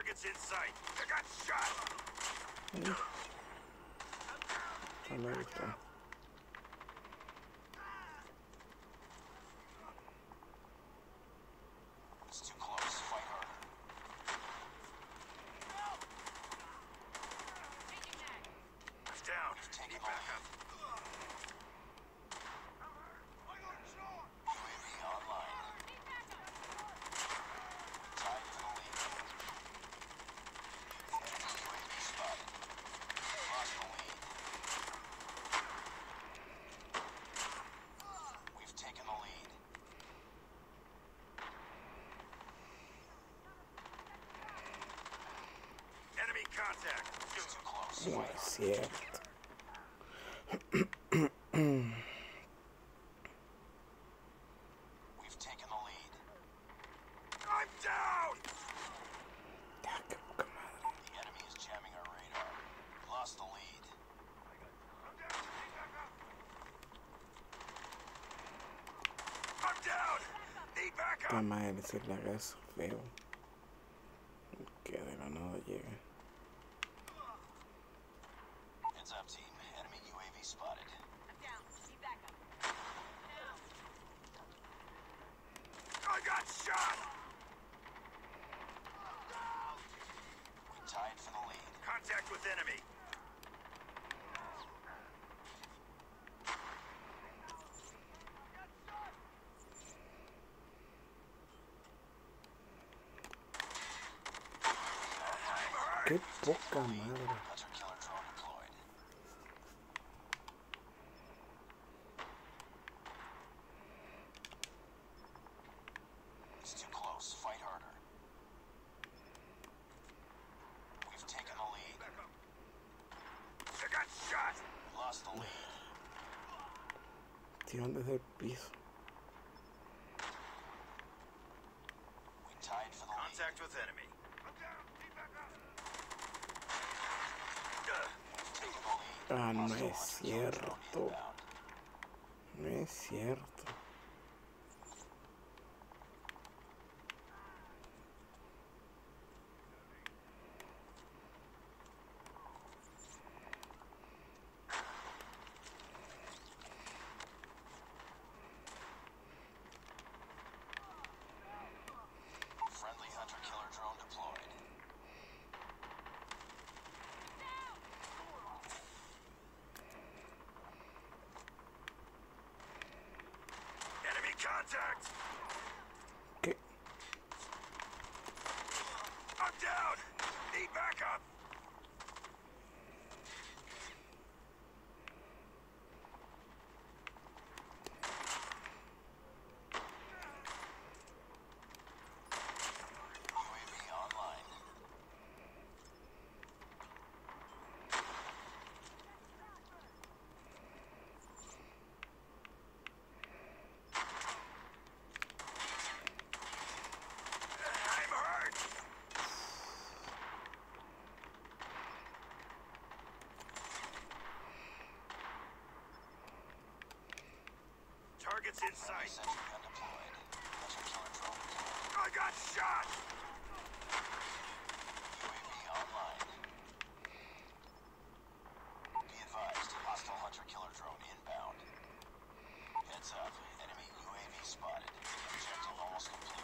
Target's in sight. I got shot. No me gustó. It's too close. Fight harder. It's down. Take it back up. UAV online. Tied for the lead. Enemy UAV spotted. Lost the lead. We've taken the lead. Enemy contact. It's too close. No es cierto. We've taken the lead. I'm down! Ya, qué poca madre. The enemy is jamming our radar. Lost the lead. I'm down! Need backup! Esta madre se la haga eso feo. Que de la nada llegue. Heads up, team. Enemy UAV spotted. I'm down. Need backup. I got shot! We tied for the lead. Contact with enemy. Qué poca madre. Hunter killer drone deployed. It's too close. Fight harder. We've taken the lead. I got shot! We lost the lead. Tiran desde el piso. We tied for the Contact with enemy. Ah, no es cierto. No es cierto. Friendly hunter killer drone deployed. Enemy contact! ¿Qué? I'm down! Need backup! UAV online. I'm hurt! Target's in sight. Sentry gun deployed. Hunter killer drone deployed. I got shot! UAV online. Be advised, hostile hunter killer drone inbound. Heads up, enemy UAV spotted. Objective almost complete.